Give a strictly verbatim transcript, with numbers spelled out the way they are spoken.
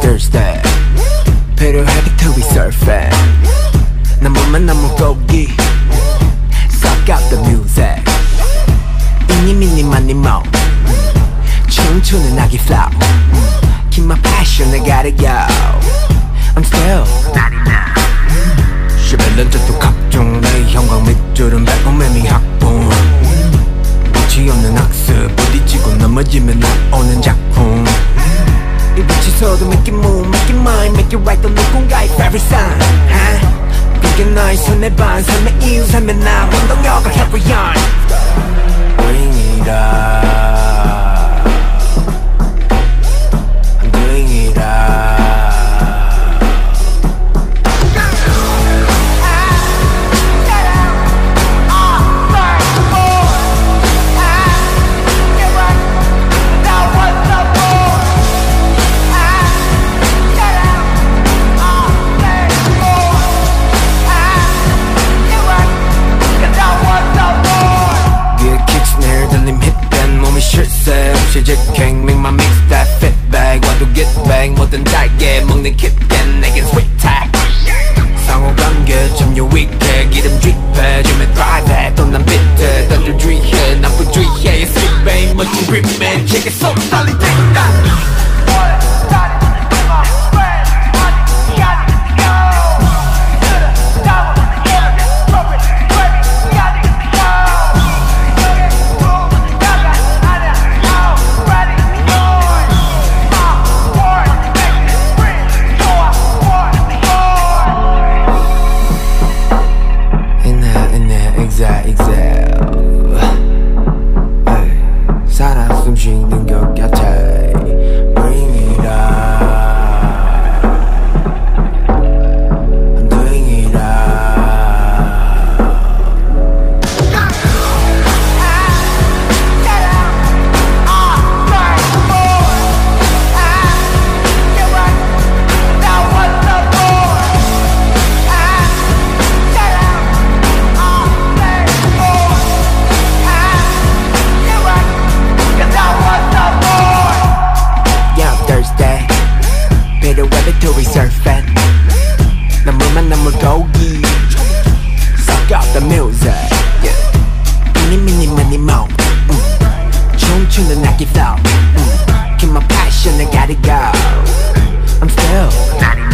Thursday Pero happy to be surfing 난 몸만 난 물고기 Suck out the music 이니 미니 마니 모 춤추는 아기 flow Keep my passion I gotta go I'm still ninety-nine 쉐벨런 저도 각종 내 형광 밑줄은 백오매미 학봉 끝이 없는 학습 부딪히고 넘어지면 나오는 작품 이 빛이 서도 make it move, make it mine, make it right 또 누군가의 favorite sign 그게 너의 손에 반 삶의 이유 삶의 나 원동력을 carry on Bring it up I'm doing it up 실직행 make my mix that fit bag 와도 get bang 뭐든 달게 먹는 킵겐 내겐 sweet tag 상호관계 참 유익해 기름 drip해 줌에 drive해 또 난 비트해 던져 주의해 나쁜 주의해 sweet bang 멋진 gripman check it so solid surfing 난 물만 난 물고기 Suck out the music yeah. 이니 미니 마니 모 춤추는 아기 flow Keep my passion I gotta go I'm still